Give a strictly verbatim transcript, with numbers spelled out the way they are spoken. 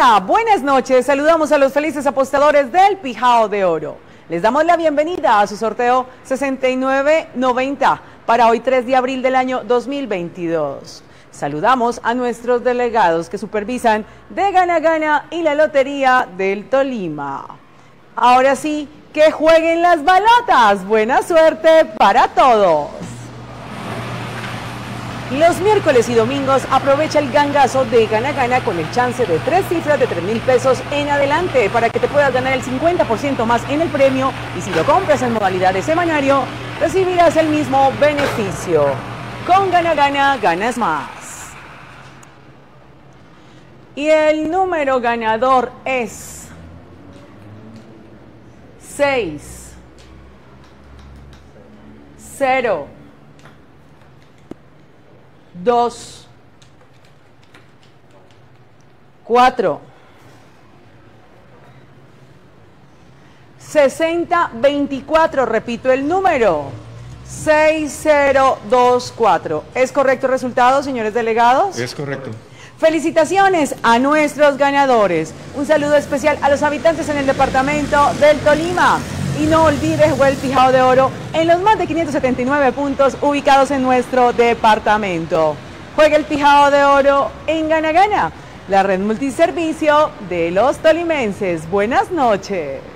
Hola, buenas noches. Saludamos a los felices apostadores del Pijao de Oro. Les damos la bienvenida a su sorteo sesenta y nueve noventa para hoy tres de abril del año dos mil veintidós. Saludamos a nuestros delegados que supervisan de Gana Gana y la Lotería del Tolima. Ahora sí, que jueguen las balotas. Buena suerte para todos. Los miércoles y domingos aprovecha el gangazo de Gana Gana con el chance de tres cifras de tres mil pesos en adelante para que te puedas ganar el cincuenta por ciento más en el premio, y si lo compras en modalidad de semanario recibirás el mismo beneficio. Con Gana Gana ganas más. Y el número ganador es seis, cero, dos, cuatro, sesenta, veinticuatro. Repito el número, seis cero dos cuatro. ¿Es correcto el resultado, señores delegados? Es correcto. Felicitaciones a nuestros ganadores. Un saludo especial a los habitantes en el departamento del Tolima. Y no olvides jugar el Pijao de Oro en los más de quinientos setenta y nueve puntos ubicados en nuestro departamento. Juega el Pijao de Oro en Gana Gana, la red multiservicio de los tolimenses. Buenas noches.